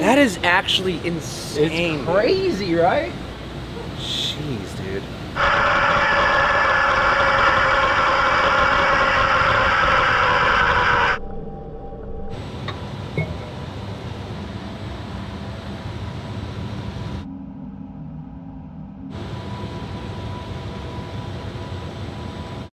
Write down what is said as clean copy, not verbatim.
That is actually insane. It's crazy, right? Jeez, dude.